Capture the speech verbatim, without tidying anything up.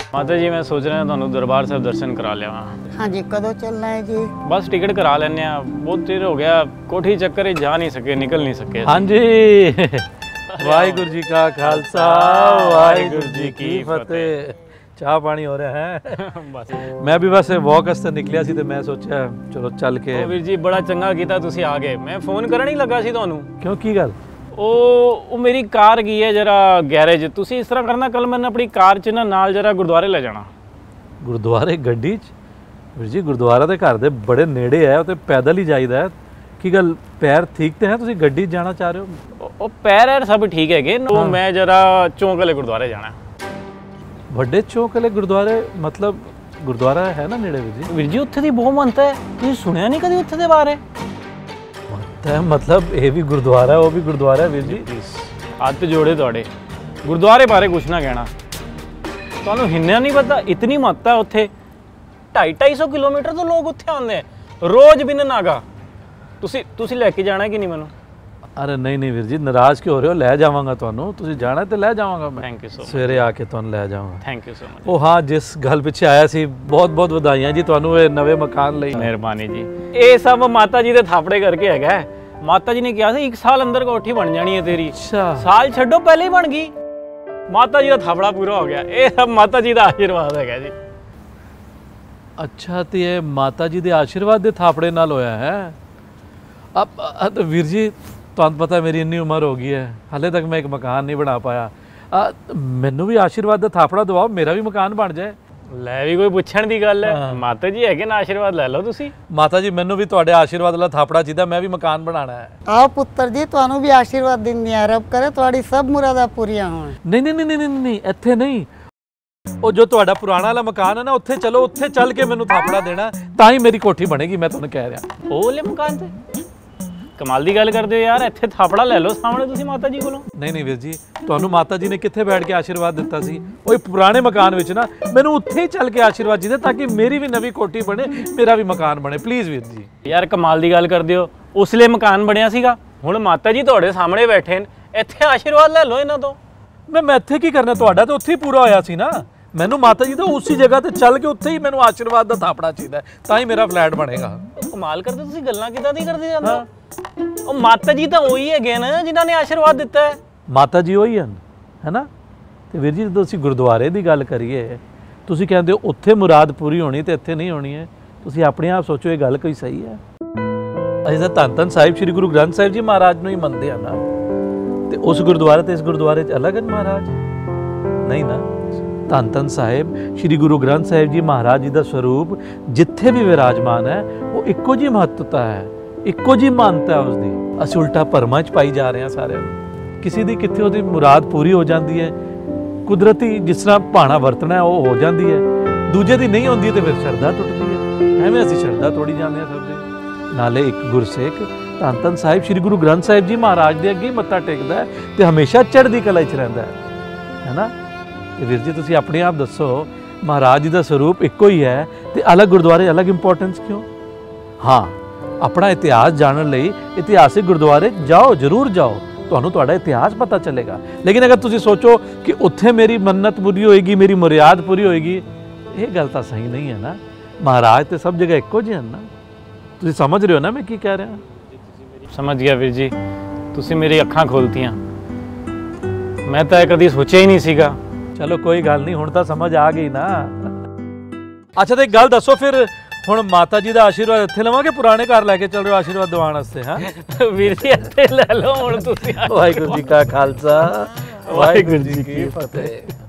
माता जी मैं सोच रहा ਤੁਹਾਨੂੰ ਦਰਬਾਰ ਸਾਹਿਬ ਦਰਸ਼ਨ ਕਰਾ ਲਿਆਵਾਂ। ਹਾਂਜੀ ਕਦੋਂ ਚੱਲਣਾ ਹੈ ਜੀ? ਬਸ ਟਿਕਟ ਕਰਾ ਲੈਣੇ ਆ, ਬਹੁਤ ਦੇਰ ਹੋ ਗਿਆ ਕੋਠੀ ਚੱਕਰ ਹੀ ਜਾ ਨਹੀਂ ਸਕੇ, ਨਿਕਲ ਨਹੀਂ ਸਕੇ। ਹਾਂਜੀ ਵਾਹਿਗੁਰੂ ਜੀ ਕਾ ਖਾਲਸਾ ਵਾਹਿਗੁਰੂ ਜੀ ਕੀ ਫਤਿਹ। ਚਾਹ ਪਾਣੀ ਹੋ ਰਿਹਾ ਹੈ ਬਸ मैं भी बस वॉक वास्ते निकलिया सी, तो मैं सोचा चलो चल के। ਵੀਰ ਜੀ ਬੜਾ ਚੰਗਾ ਕੀਤਾ ਤੁਸੀਂ ਆ ਗਏ, ਮੈਂ ਫੋਨ ਕਰਨ ਹੀ ਲੱਗਾ ਸੀ ਤੁਹਾਨੂੰ। क्यों की गल? ਉਹ ਉਹ ਮੇਰੀ ਕਾਰ ਗਈ ਹੈ ਜਰਾ ਗੈਰੇਜ, ਤੁਸੀਂ ਇਸ ਤਰ੍ਹਾਂ ਕਰਨਾ ਕੱਲ ਮੈਨੂੰ ਆਪਣੀ ਕਾਰ 'ਚ ਨਾ ਨਾਲ ਜਰਾ ਗੁਰਦੁਆਰੇ ਲੈ ਜਾਣਾ। ਗੁਰਦੁਆਰੇ ਗੱਡੀ 'ਚ? ਵੀਰ ਜੀ ਗੁਰਦੁਆਰਾ ਦੇ ਘਰ ਦੇ ਬੜੇ ਨੇੜੇ ਹੈ, ਉਹ ਤੇ ਪੈਦਲ ਹੀ ਜਾਈਦਾ ਹੈ। ਕੀ ਗੱਲ ਪੈਰ ਠੀਕ ਤੇ ਹੈ, ਤੁਸੀਂ ਗੱਡੀ 'ਚ ਜਾਣਾ ਚਾਹ ਰਹੇ ਹੋ? ਉਹ ਪੈਰ ਹੈ ਸਭ ਠੀਕ ਹੈਗੇ, ਉਹ ਮੈਂ ਜਰਾ ਚੌਂਕ ਵਾਲੇ ਗੁਰਦੁਆਰੇ ਜਾਣਾ। ਵੱਡੇ ਚੌਂਕ ਵਾਲੇ ਗੁਰਦੁਆਰੇ ਮਤਲਬ ਗੁਰਦੁਆਰਾ ਹੈ ਨਾ ਨੇੜੇ ਵੀਰ ਜੀ? ਵੀਰ ਜੀ ਉੱਥੇ ਦੀ ਬਹੁਤ ਮੰਨਤਾ ਹੈ, ਤੁਸੀਂ ਸੁਣਿਆ ਨਹੀਂ ਕਦੇ ਉੱਥੇ ਦੇ ਬਾਰੇ? ਮੰਨਤਾ ਮਤਲਬ ਇਹ ਵੀ ਗੁਰਦੁਆਰਾ ਉਹ ਵੀ ਗੁਰਦੁਆਰਾ ਹੈ ਵੀਰ ਜੀ? ਹੱਥ ਜੋੜੇ ਤੁਹਾਡੇ, ਗੁਰਦੁਆਰੇ ਬਾਰੇ ਕੁਛ ਨਾ ਕਹਿਣਾ। ਤੁਹਾਨੂੰ ਹਿੰਨਿਆ ਨਹੀਂ ਪਤਾ, ਇਤਨੀ ਮਹੱਤਤਾ ਉੱਥੇ। ਢਾਈ ਢਾਈ ਸੌ ਕਿਲੋਮੀਟਰ ਤੋਂ ਲੋਕ ਉੱਥੇ ਆਉਂਦੇ ਰੋਜ਼ ਬਿਨ ਨਾਗਾ। ਤੁਸੀਂ ਤੁਸੀਂ ਲੈ ਕੇ ਜਾਣਾ ਕਿ ਨਹੀਂ ਮੈਨੂੰ? अरे नहीं नहीं वीर जी नाराज क्यों हो रहे हो, लै जावांगा तुहानू, तुसीं जाना तो लै जावांगा मैं। Thank you so much. सवेरे आके तुहानू लै जावांगा। Thank you so much. ओ हाँ जिस गल पिछे आया सी बहुत बहुत ਵਧਾਈਆਂ जी तुहानू ये नवे मकान ਲਈ। ਮਿਹਰਬਾਨੀ ਜੀ, ਇਹ ਸਭ ਮਾਤਾ ਜੀ ਦੇ ਥਾਪੜੇ ਕਰਕੇ ਹੈਗਾ। ਮਾਤਾ ਜੀ ਨੇ ਕਿਹਾ ਸੀ ਇੱਕ ਸਾਲ ਅੰਦਰ ਕੋਠੀ ਬਣ ਜਾਣੀ ਹੈ ਤੇਰੀ। ਅੱਛਾ ਸਾਲ ਛੱਡੋ ਪਹਿਲੇ ਹੀ ਬਣ ਗਈ। ਮਾਤਾ ਜੀ ਦਾ ਥਾਪੜਾ ਪੂਰਾ ਹੋ ਗਿਆ, ਇਹ ਸਭ ਮਾਤਾ ਜੀ ਦਾ ਆਸ਼ੀਰਵਾਦ ਹੈਗਾ ਜੀ। ਅੱਛਾ ਤੇ ਇਹ ਮਾਤਾ ਜੀ ਦੇ ਆਸ਼ੀਰਵਾਦ ਦੇ ਥਾਪੜੇ ਨਾਲ ਹੋਇਆ ਹੈ। अब वीर जी ਤੁਹਾਨੂੰ ਪਤਾ ਮੇਰੀ ਇੰਨੀ ਉਮਰ ਹੋ ਗਈ ਹੈ, ਹਾਲੇ ਤੱਕ ਮੈਂ ਇੱਕ ਮਕਾਨ ਨਹੀਂ ਬਣਾ ਪਾਇਆ। ਮੈਨੂੰ ਵੀ ਆਸ਼ੀਰਵਾਦ ਦਾ ਥਾਪੜਾ ਦਵਾਓ, ਮੇਰਾ ਵੀ ਮਕਾਨ ਬਣ ਜਾਏ। ਲੈ ਵੀ ਕੋਈ ਪੁੱਛਣ ਦੀ ਗੱਲ ਹੈ, ਮਾਤਾ ਜੀ ਹੈਗੇ ਨਾ, ਆਸ਼ੀਰਵਾਦ ਲੈ ਲਓ ਤੁਸੀਂ। ਮਾਤਾ ਜੀ ਮੈਨੂੰ ਵੀ ਤੁਹਾਡੇ ਆਸ਼ੀਰਵਾਦ ਵਾਲਾ ਥਾਪੜਾ ਚਾਹੀਦਾ, ਮੈਂ ਵੀ ਮਕਾਨ ਬਣਾਉਣਾ ਹੈ। ਆਓ ਪੁੱਤਰ ਜੀ ਤੁਹਾਨੂੰ ਵੀ ਆਸ਼ੀਰਵਾਦ ਦਿੰਦੀ ਆ, ਰੱਬ ਕਰੇ ਤੁਹਾਡੀ ਸਭ ਮੁਰਾਦਾਂ ਪੂਰੀਆਂ ਹੋਣ। ਨਹੀਂ ਨਹੀਂ ਨਹੀਂ ਨਹੀਂ ਨਹੀਂ ਇੱਥੇ ਨਹੀਂ, ਉਹ ਜੋ ਤੁਹਾਡਾ ਪੁਰਾਣਾ ਵਾਲਾ ਮਕਾਨ ਹੈ ਨਾ ਉੱਥੇ ਚਲੋ, ਉੱਥੇ ਚੱਲ ਕੇ ਮੈਨੂੰ ਥਾਪੜਾ ਦੇਣਾ, ਤਾਂ ਹੀ ਮੇਰੀ ਕੋਠੀ ਬਣੇਗੀ। ਮੈਂ ਤੁਹਾਨੂੰ ਕਹਿ ਰਿਹਾ ਉਹ ਵਾਲੇ ਮਕਾਨ ਤੇ ਕਮਾਲ ਦੀ ਗੱਲ ਕਰਦੇ ਹੋ ਯਾਰ, ਇੱਥੇ ਥਾਪੜਾ ਲੈ ਲਓ ਸਾਹਮਣੇ ਤੁਸੀਂ ਮਾਤਾ ਜੀ ਕੋਲੋਂ। ਨਹੀਂ ਨਹੀਂ ਵੀਰ ਜੀ ਤੁਹਾਨੂੰ ਮਾਤਾ ਜੀ ਨੇ ਕਿੱਥੇ ਬੈਠ ਕੇ ਆਸ਼ੀਰਵਾਦ ਦਿੱਤਾ ਸੀ? ਉਹ ਪੁਰਾਣੇ ਮਕਾਨ ਵਿੱਚ ਨਾ, ਮੈਨੂੰ ਉੱਥੇ ਹੀ ਚੱਲ ਕੇ ਆਸ਼ੀਰਵਾਦ ਜੀ ਦੇ, ਤਾਂ ਕਿ ਮੇਰੀ ਵੀ ਨਵੀਂ ਕੋਠੀ ਬਣੇ, ਮੇਰਾ ਵੀ ਮਕਾਨ ਬਣੇ। ਪਲੀਜ਼ ਵੀਰ ਜੀ। ਯਾਰ ਕਮਾਲ ਦੀ ਗੱਲ ਕਰਦੇ ਹੋ, ਉਸਲੇ ਮਕਾਨ ਬਣਿਆ ਸੀਗਾ, ਹੁਣ ਮਾਤਾ ਜੀ ਤੁਹਾਡੇ ਸਾਹਮਣੇ ਬੈਠੇ ਨੇ, ਇੱਥੇ ਆਸ਼ੀਰਵਾਦ ਲੈ ਲਓ ਇਹਨਾਂ ਤੋਂ। ਮੈਂ ਮੈਂ ਇੱਥੇ ਕੀ ਕਰਨਾ, ਤੁਹਾਡਾ ਤਾਂ ਉੱਥੇ ਹੀ ਪੂਰਾ ਹੋਇਆ ਸੀ ਨਾ। ਮੈਨੂੰ ਮਾਤਾ ਜੀ ਤਾਂ ਉਸੇ ਜਗ੍ਹਾ ਤੇ ਚੱਲ ਕੇ ਉੱਥੇ ਹੀ ਮੈਨੂੰ ਆਸ਼ੀਰਵਾਦ ਦਾ ਥਾਪੜਾ ਚਾਹੀਦਾ, ਤਾਂ ਹੀ ਮੇਰਾ ਫਲੈਟ ਬਣੇਗਾ। ਕਮਾਲ ਕਰਦੇ ਤੁਸੀਂ, ਗੱਲਾਂ ਕਿੱਦਾਂ ਦੀ ਕਰਦੇ ਜਾਂਦੇ ਹੋ? ਉਹ ਮਾਤਾ ਜੀ ਤਾਂ ਉਹੀ ਹੈਗੇ ਨਾ ਜਿਨ੍ਹਾਂ ਨੇ ਆਸ਼ੀਰਵਾਦ ਦਿੱਤਾ ਹੈ। ਮਾਤਾ ਜੀ ਉਹੀ ਹਨ ਹੈ ਨਾ। ਤੇ ਵੀਰ ਜੀ ਜਦੋਂ ਅਸੀਂ ਗੁਰਦੁਆਰੇ ਦੀ ਗੱਲ ਕਰੀਏ, ਤੁਸੀਂ ਕਹਿੰਦੇ ਹੋ ਉੱਥੇ ਮੁਰਾਦ ਪੂਰੀ ਹੋਣੀ ਤੇ ਇੱਥੇ ਨਹੀਂ ਹੋਣੀ ਹੈ। ਤੁਸੀਂ ਆਪਣੇ ਆਪ ਸੋਚੋ ਇਹ ਗੱਲ ਕੋਈ ਸਹੀ ਹੈ? ਅਸੀਂ ਤਾਂ ਧੰਨ ਧੰਨ ਸਾਹਿਬ ਸ੍ਰੀ ਗੁਰੂ ਗ੍ਰੰਥ ਸਾਹਿਬ ਜੀ ਮਹਾਰਾਜ ਨੂੰ ਹੀ ਮੰਨਦੇ ਆ ਨਾ, ਤੇ ਉਸ ਗੁਰਦੁਆਰੇ ਤੇ ਇਸ ਗੁਰਦੁਆਰੇ 'ਚ ਅਲੱਗ ਹਨ ਮਹਾਰਾਜ? ਨਹੀਂ ਨਾ। ਧੰਨ ਧੰਨ ਸਾਹਿਬ ਸ੍ਰੀ ਗੁਰੂ ਗ੍ਰੰਥ ਸਾਹਿਬ ਜੀ ਮਹਾਰਾਜ ਜੀ ਦਾ ਸਰੂਪ ਜਿੱਥੇ ਵੀ ਵਿਰਾਜਮਾਨ ਹੈ, ਉਹ ਇੱਕੋ ਜਿਹੀ ਮਹੱਤਤਾ ਹੈ, ਇੱਕੋ ਜਿਹੀ ਮਾਨਤਾ ਹੈ ਉਸਦੀ। ਅਸੀਂ ਉਲਟਾ ਭਰਮਾਂ 'ਚ ਪਾਈ ਜਾ ਰਹੇ ਹਾਂ ਸਾਰਿਆਂ ਨੂੰ। ਕਿਸੇ ਦੀ ਕਿੱਥੇ ਉਹਦੀ ਮੁਰਾਦ ਪੂਰੀ ਹੋ ਜਾਂਦੀ ਹੈ, ਕੁਦਰਤੀ ਜਿਸ ਤਰ੍ਹਾਂ ਭਾਣਾ ਵਰਤਣਾ ਉਹ ਹੋ ਜਾਂਦੀ ਹੈ, ਦੂਜੇ ਦੀ ਨਹੀਂ ਹੁੰਦੀ ਤੇ ਫਿਰ ਸ਼ਰਧਾ ਟੁੱਟਦੀ ਹੈ। ਐਵੇਂ ਅਸੀਂ ਸ਼ਰਧਾ ਤੋੜੀ ਜਾਂਦੇ ਹਾਂ ਸਭ ਦੀ। ਨਾਲੇ ਇੱਕ ਗੁਰਸਿੱਖ ਧੰਨ ਧੰਨ ਸਾਹਿਬ ਸ੍ਰੀ ਗੁਰੂ ਗ੍ਰੰਥ ਸਾਹਿਬ ਜੀ ਮਹਾਰਾਜ ਦੇ ਅੱਗੇ ਮੱਥਾ ਟੇਕਦਾ ਹੈ ਤੇ ਹਮੇਸ਼ਾ ਚੜ੍ਹਦੀ ਕਲਾ 'ਚ ਰਹਿੰਦਾ ਹੈ, ਹੈ ਨਾ। ਤੇ ਵੀਰ ਜੀ ਤੁਸੀਂ ਆਪਣੇ ਆਪ ਦੱਸੋ, ਮਹਾਰਾਜ ਜੀ ਦਾ ਸਰੂਪ ਇੱਕੋ ਹੀ ਹੈ ਤੇ ਅਲੱਗ ਗੁਰਦੁਆਰੇ ਅਲੱਗ ਇੰਪੋਰਟੈਂਸ ਕਿਉਂ? ਹਾਂ ਆਪਣਾ ਇਤਿਹਾਸ ਜਾਣਨ ਲਈ ਇਤਿਹਾਸਿਕ ਗੁਰਦੁਆਰੇ ਜਾਓ, ਜ਼ਰੂਰ ਜਾਓ, ਤੁਹਾਨੂੰ ਤੁਹਾਡਾ ਇਤਿਹਾਸ ਪਤਾ ਚੱਲੇਗਾ। ਲੇਕਿਨ ਅਗਰ ਤੁਸੀਂ ਸੋਚੋ ਕਿ ਉੱਥੇ ਮੇਰੀ ਮੰਨਤ ਪੂਰੀ ਹੋਏਗੀ, ਮੇਰੀ ਮੁਰਿਆਦ ਪੂਰੀ ਹੋਏਗੀ, ਇਹ ਗੱਲ ਤਾਂ ਸਹੀ ਨਹੀਂ ਹੈ ਨਾ। ਮਹਾਰਾਜ ਤੇ ਸਭ ਜਗ੍ਹਾ ਇੱਕੋ ਜਿਹੇ ਹਨ ਨਾ। ਤੁਸੀਂ ਸਮਝ ਰਹੇ ਹੋ ਨਾ ਮੈਂ ਕੀ ਕਹਿ ਰਿਹਾ? ਸਮਝ ਗਿਆ ਵੀਰ ਜੀ, ਤੁਸੀਂ ਮੇਰੀ ਅੱਖਾਂ ਖੋਲਤੀਆਂ, ਮੈਂ ਤਾਂ ਕਦੀ ਸੋਚਿਆ ਹੀ ਨਹੀਂ ਸੀਗਾ। ਚਲੋ ਕੋਈ ਗੱਲ ਨਹੀਂ, ਹੁਣ ਤਾਂ ਸਮਝ ਆ ਗਈ ਨਾ। ਅੱਛਾ ਤੇ ਇੱਕ ਗੱਲ ਦੱਸੋ ਫਿਰ, ਹੁਣ ਮਾਤਾ ਜੀ ਦਾ ਆਸ਼ੀਰਵਾਦ ਇੱਥੇ ਲਵਾਂਗੇ, ਪੁਰਾਣੇ ਘਰ ਲੈ ਕੇ ਚੱਲ ਰਹੇ ਹੋ ਆਸ਼ੀਰਵਾਦ ਦਿਵਾਉਣ ਵਾਸਤੇ? ਹਾਂ ਵੀਰ ਜੀ ਇੱਥੇ ਲੈ ਲਓ ਹੁਣ ਤੁਸੀਂ। ਵਾਹਿਗੁਰੂ ਜੀ ਕਾ ਖਾਲਸਾ ਵਾਹਿਗੁਰੂ ਜੀ ਕੀ ਫਤਿਹ।